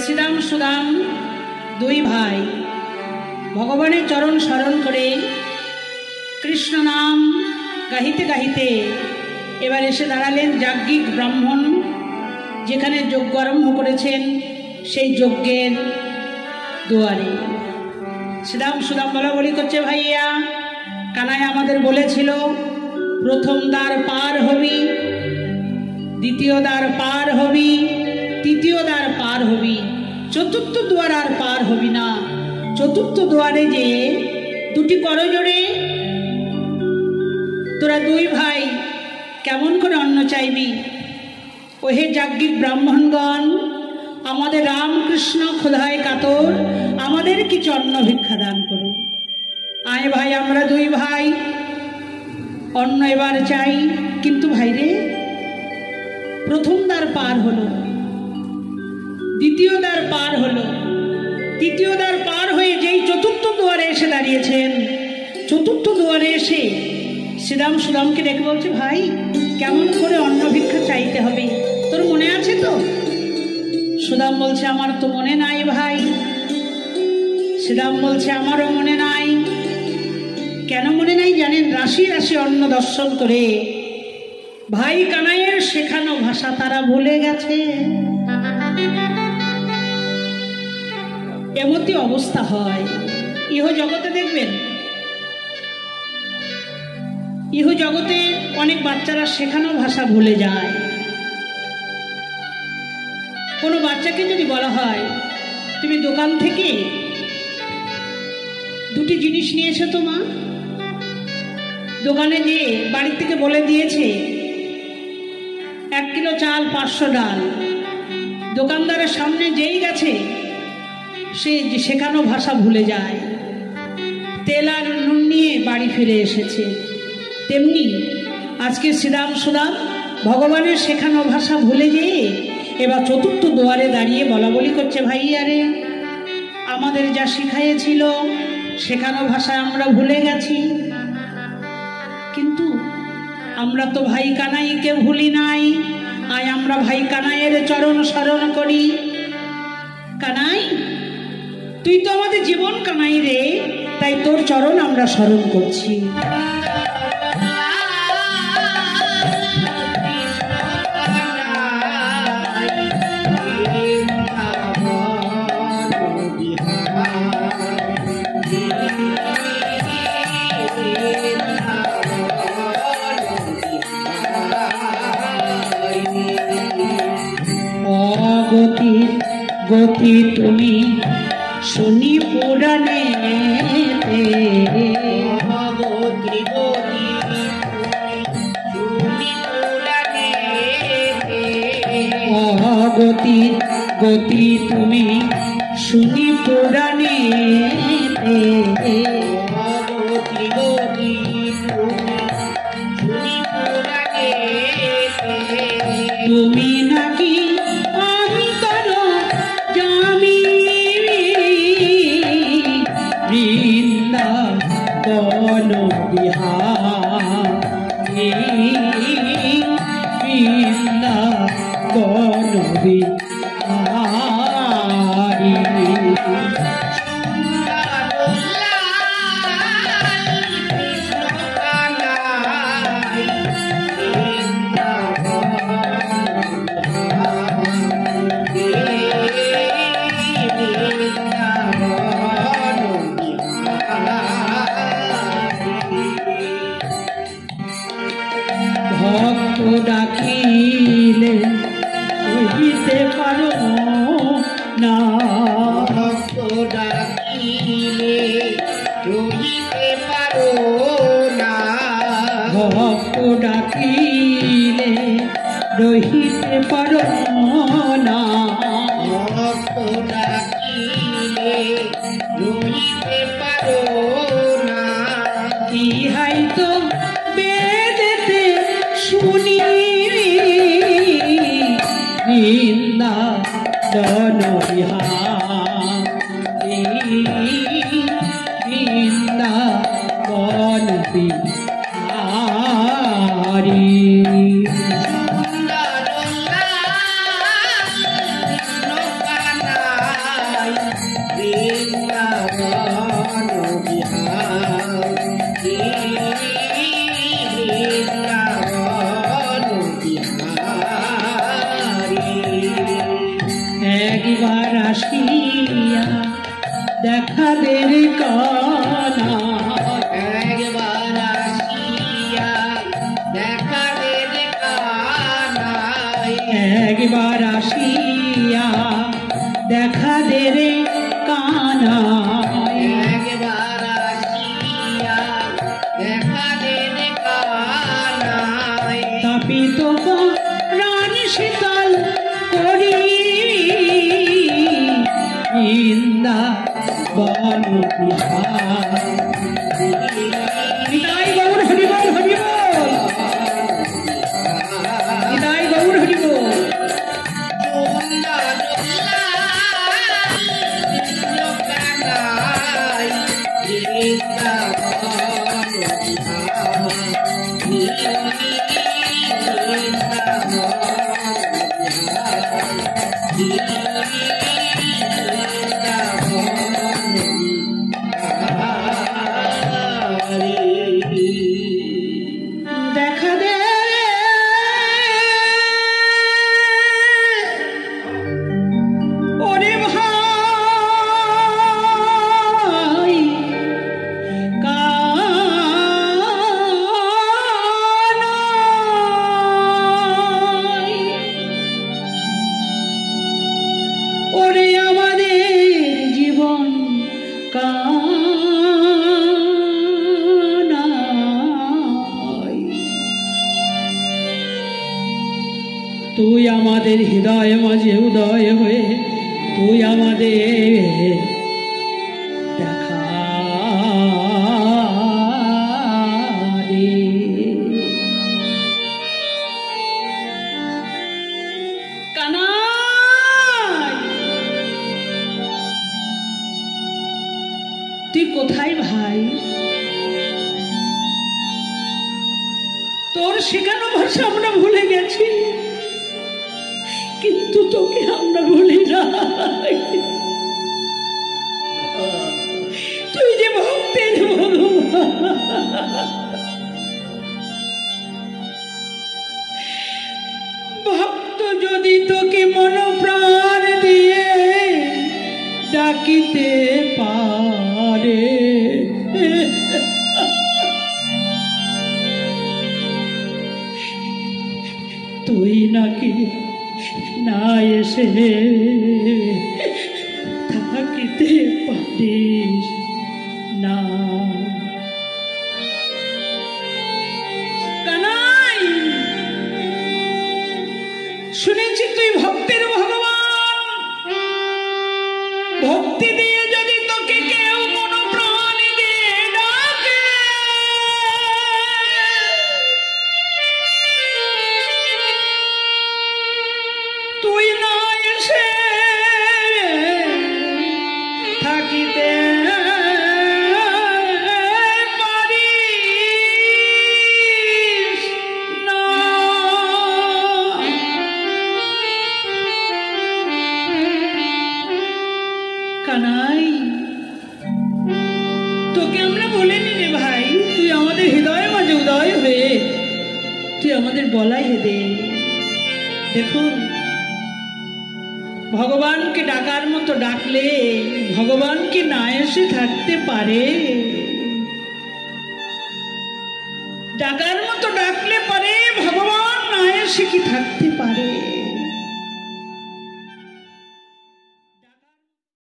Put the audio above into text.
শ্রীরাম সুদাম দুই ভাই ভগবানের চরণ স্মরণ করে কৃষ্ণ নাম গাহিতে গাহিতে এবার এসে দাঁড়ালেন যাজ্ঞিক ব্রাহ্মণ যেখানে যজ্ঞ আরম্ভ করেছেন সেই যজ্ঞের দুয়ারে। শ্রীরাম সুদাম বলা বলি করছে, ভাইয়া কানাই আমাদের বলেছিল প্রথম দ্বার পার হবি, দ্বিতীয় দ্বার পার হবি, তৃতীয় দ্বার পার হবি, চতুর্থ দুয়ার আর পার হবি না। চতুর্থ দুয়ারে যে দুটি করজোড়ে তোরা দুই ভাই কেমন করে অন্ন চাইবি? ওহে যাজ্ঞিক ব্রাহ্মণগণ, আমাদের রামকৃষ্ণ ক্ষুধায় কাতর, আমাদের কিছু অন্ন ভিক্ষা দান করুন। আয় ভাই, আমরা দুই ভাই অন্ন এবার চাই। কিন্তু ভাই রে, প্রথম দ্বার পার হলো, দ্বিতীয় দ্বার পার হলো, তৃতীয় দ্বার পার হয়ে যেই চতুর্থ দুয়ারে এসে দাঁড়িয়েছেন, চতুর্থ দুয়ারে এসে শ্রীরাম সুদামকে ডেকে বলছে, ভাই কেমন করে অন্ন ভিক্ষা চাইতে হবে, তোর মনে আছে তো? সুদাম বলছে, আমার তো মনে নাই ভাই। শ্রীরাম বলছে, আমারও মনে নাই। কেন মনে নাই জানেন? রাশি রাশি অন্ন দর্শন করে ভাই কানাইয়ের শেখানো ভাষা তারা ভুলে গেছে। এমতি অবস্থা হয় ইহ জগতে। দেখবেন ইহ জগতে অনেক বাচ্চারা শেখানো ভাষা ভুলে যায়। কোনো বাচ্চাকে যদি বলা হয় তুমি দোকান থেকে দুটি জিনিস নিয়ে এসো তো মা, দোকানে গিয়ে বাড়ির থেকে বলে দিয়েছে 1 কিলো চাল 500 ডাল, দোকানদারের সামনে যেই গেছে সে শেখানো ভাষা ভুলে যায়, তেল আর নুন নিয়ে বাড়ি ফিরে এসেছে। তেমনি আজকে শ্রীরাম সুদাম ভগবানের শেখানো ভাষা ভুলে যেয়ে এবার চতুর্থ দুয়ারে দাঁড়িয়ে বলা বলি করছে, ভাই আরে আমাদের যা শিখাইয়েছিল শেখানো ভাষা আমরা ভুলে গেছি। কিন্তু আমরা তো ভাই কানাইকে ভুলি নাই। আয় আমরা ভাই কানাইয়ের চরণ স্মরণ করি। কানাই, তুই তো আমাদের জীবন কানাই রে, তাই তোর চরণ আমরা স্মরণ করছি। গতি তুমি শুনি পুরাণে, গতি গতি গতি তুমি শুনি পুরাণে, তুমি নাকি বৃন্দাবন বিহারী, বৃন্দাবন বিহারী। ভক্ত ডাকিলে বুঝিতে পারো না, ভক্ত ডাকিলে বুঝিতে পারো না, ভক্ত ডাকিলে রহিতে পারো না, ভক্ত ডাকিলে রহিতে পারো না। ইহাই তো বেদেতে শুনি বৃন্দাবন বিহারী, বৃন্দাবন বিহারী। দেখা দে রে কানা, একবার আসিয়া দেখা দে রে কানাই, একবার আসিয়া দেখা দে রে কানা, একবার আসিয়া দেখা দে রে কানাই, তাপিত প্রাণ শীতল করি বৃন্দাবন বিহার। নিতাই গৌর হরিবল হরিবল, নিতাই গৌর হরিবল। দেখা দে ওরে ভাই কানাই, ওরে আমাদের জীবন কানাই, তুই আমাদের হৃদয় মাঝে উদয় হয়ে তুই আমাদের দেখা দে। কানাই, তুই কোথায় ভাই? তোর শেখানো ভাষা আমরা ভুলে গেছি, কিন্তু তোকে আমরা ভুলি না। তুই যে ভক্তের ভগবান, ভক্ত যদি তোকে মন প্রাণ দিয়ে ডাকিতে পারে, তুই নাকি না এসে থাকিতে পারিস না। কানাই, শুনেছি তুই ভক্তের ভগবান, ভক্তি দিয়ে যদি তোকে কেউ মন প্রাণ দিয়ে ডাকে, তুই না এসে থাকিতে পারিস না। কানাই, তোকে আমরা বলিনি রে ভাই, তুই আমাদের হৃদয় মাঝে উদয় হয়ে তুই আমাদের বলাই দে। দেখুন, ভগবানকে ডাকার মতো ডাকলে ভগবান কি না এসে থাকতে পারে? ডাকার মতো ডাকলে পারে, ভগবান না এসে কি থাকতে পারে?